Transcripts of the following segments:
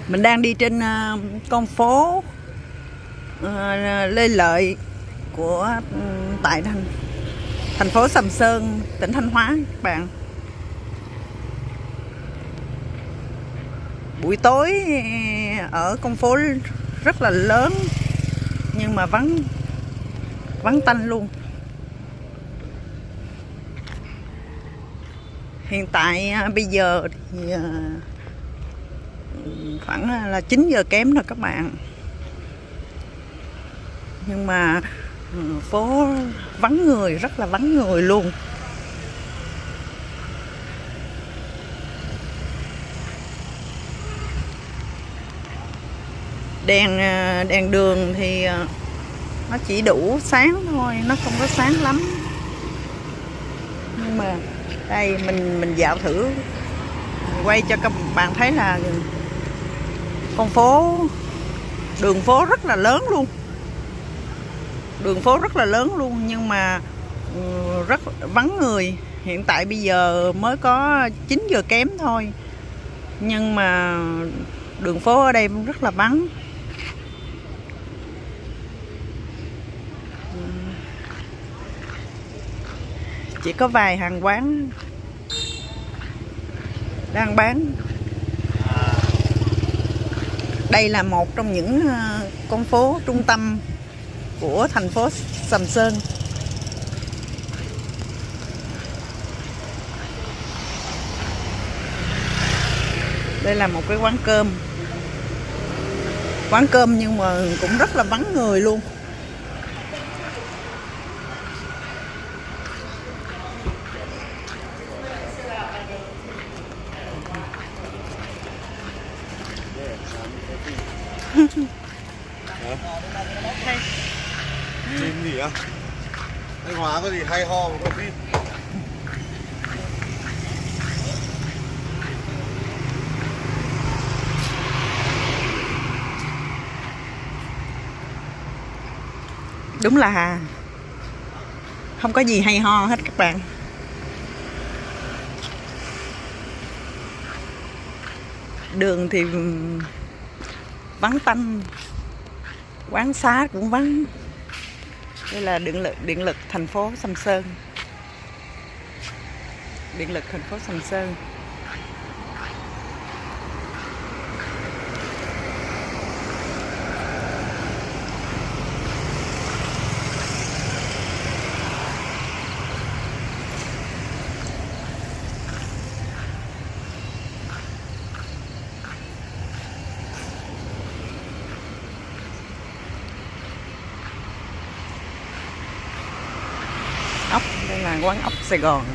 Mình đang đi trên con phố Lê Lợi của tại thành phố Sầm Sơn, tỉnh Thanh Hóa các bạn. Buổi tối ở con phố rất là lớn nhưng mà vắng tanh luôn. Hiện tại bây giờ thì khoảng là 9 giờ kém rồi các bạn. Nhưng mà phố vắng người, rất là vắng người luôn. Đèn đường thì nó chỉ đủ sáng thôi, nó không có sáng lắm. Nhưng mà đây mình dạo thử, quay cho các bạn thấy là con phố, đường phố rất là lớn luôn. Đường phố rất là lớn luôn nhưng mà rất vắng người. Hiện tại bây giờ mới có 9 giờ kém thôi. Nhưng mà đường phố ở đây rất là vắng. Chỉ có vài hàng quán đang bán. Đây là một trong những con phố trung tâm của thành phố Sầm Sơn. Đây là một cái quán cơm. Quán cơm nhưng mà cũng rất là vắng người luôn. Phim gì á? Thanh Hóa có gì hay ho mà có phim. Đúng là không có gì hay ho hết các bạn. Đường thì vắng tanh, quán xá cũng vắng. Đây là điện lực thành phố Sầm Sơn. Điện lực thành phố Sầm Sơn. Ốc, đây là quán ốc Sài Gòn.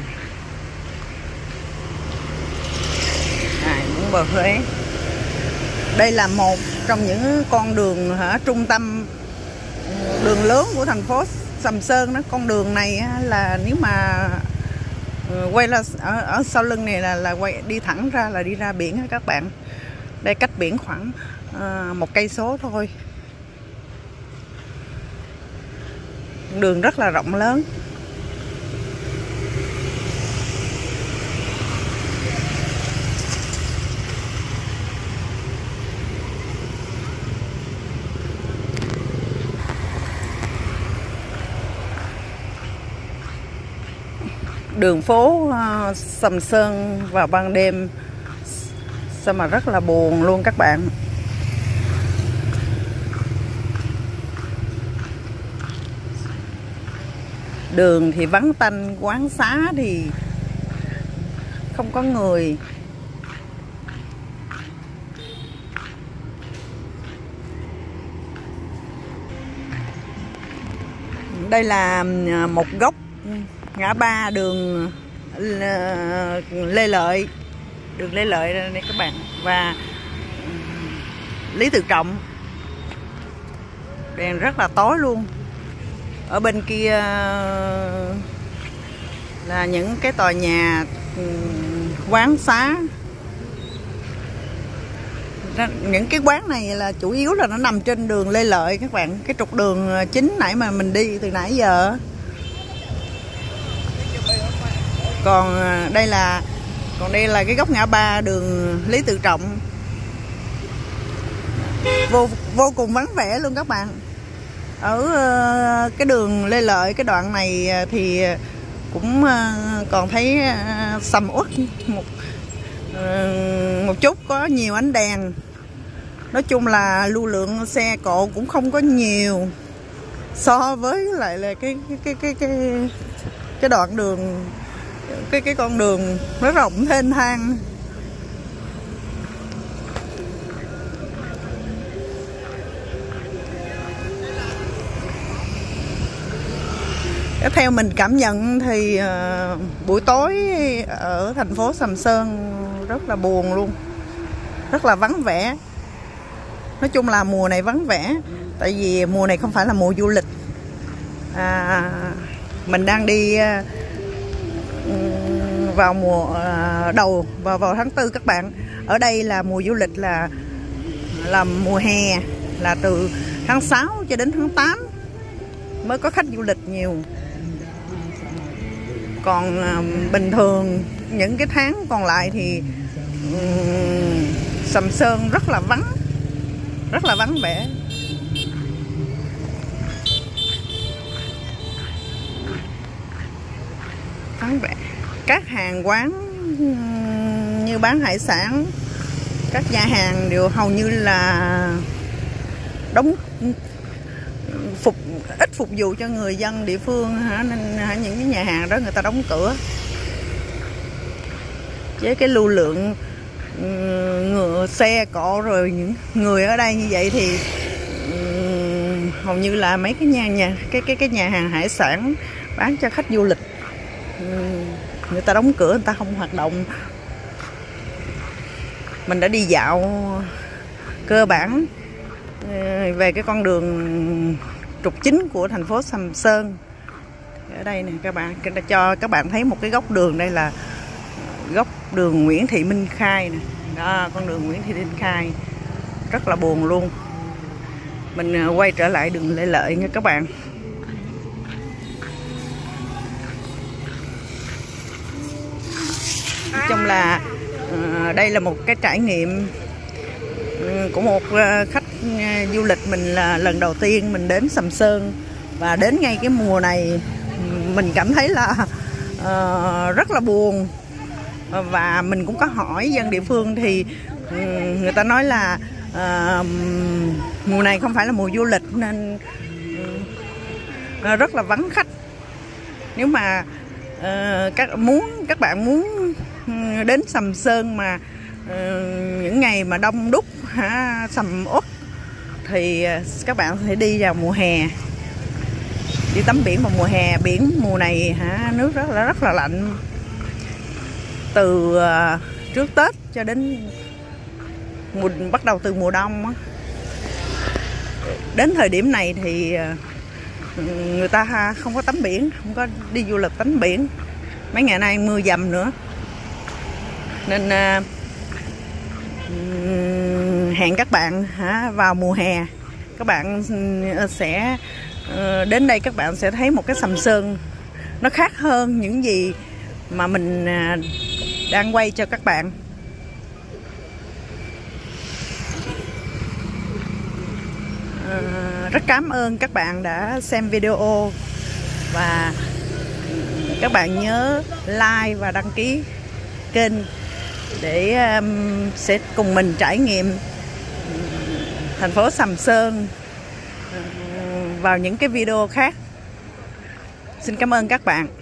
Bún bò Huế. Đây là một trong những con đường trung tâm, đường lớn của thành phố Sầm Sơn đó. Con đường này là nếu mà quay ra ở sau lưng này là quay đi thẳng ra là đi ra biển các bạn. Đây cách biển khoảng 1 cây số thôi. Đường rất là rộng lớn. Đường phố Sầm Sơn vào ban đêm sao mà rất là buồn luôn các bạn. Đường thì vắng tanh, quán xá thì không có người. Đây là một góc ngã ba đường Lê Lợi. Đường Lê Lợi đây các bạn. Và Lý Tự Trọng. Đèn rất là tối luôn. Ở bên kia là những cái tòa nhà, quán xá. Những cái quán này là chủ yếu là nó nằm trên đường Lê Lợi các bạn. Cái trục đường chính nãy mà mình đi từ nãy giờ. Còn đây là cái góc ngã ba đường Lý Tự Trọng. vô cùng vắng vẻ luôn các bạn. Ở cái đường Lê Lợi cái đoạn này thì cũng còn thấy sầm uất một chút, có nhiều ánh đèn. Nói chung là lưu lượng xe cộ cũng không có nhiều so với lại là cái đoạn đường, cái con đường nó rộng thênh thang. Theo mình cảm nhận thì buổi tối ở thành phố Sầm Sơn rất là buồn luôn, rất là vắng vẻ. Nói chung là mùa này vắng vẻ, tại vì mùa này không phải là mùa du lịch. Mình đang đi vào mùa đầu vào tháng 4 các bạn. Ở đây là mùa du lịch là mùa hè, là từ tháng 6 cho đến tháng 8 mới có khách du lịch nhiều. Còn bình thường những cái tháng còn lại thì Sầm Sơn rất là vắng vẻ. Vắng vẻ. Các hàng quán như bán hải sản, các nhà hàng đều hầu như là đóng, ít phục vụ cho người dân địa phương nên những cái nhà hàng đó người ta đóng cửa. Với cái lưu lượng xe cộ rồi những người ở đây như vậy thì hầu như là mấy cái nhà hàng hải sản bán cho khách du lịch người ta đóng cửa, người ta không hoạt động. Mình đã đi dạo cơ bản về cái con đường trục chính của thành phố Sầm Sơn. Ở đây nè các bạn, cho các bạn thấy một cái góc đường, đây là góc đường Nguyễn Thị Minh Khai nè. Đó, con đường Nguyễn Thị Minh Khai rất là buồn luôn. Mình quay trở lại đường Lê Lợi nha các bạn. Nói chung là đây là một cái trải nghiệm của một khách du lịch. Mình là lần đầu tiên mình đến Sầm Sơn, và đến ngay cái mùa này mình cảm thấy là rất là buồn. Và mình cũng có hỏi dân địa phương thì người ta nói là mùa này không phải là mùa du lịch nên rất là vắng khách. Nếu mà các bạn muốn đến Sầm Sơn mà những ngày mà đông đúc sầm uất thì các bạn sẽ đi vào mùa hè, đi tắm biển vào mùa hè. Biển mùa này nước rất là lạnh. Từ trước Tết cho đến bắt đầu từ mùa đông đến thời điểm này thì người ta không có tắm biển, không có đi du lịch tắm biển. Mấy ngày nay mưa dầm nữa nên hẹn các bạn vào mùa hè. Các bạn sẽ đến đây, các bạn sẽ thấy một cái Sầm Sơn nó khác hơn những gì mà mình đang quay cho các bạn. Rất cảm ơn các bạn đã xem video, và các bạn nhớ like và đăng ký kênh để sẽ cùng mình trải nghiệm thành phố Sầm Sơn vào những cái video khác. Xin cảm ơn các bạn.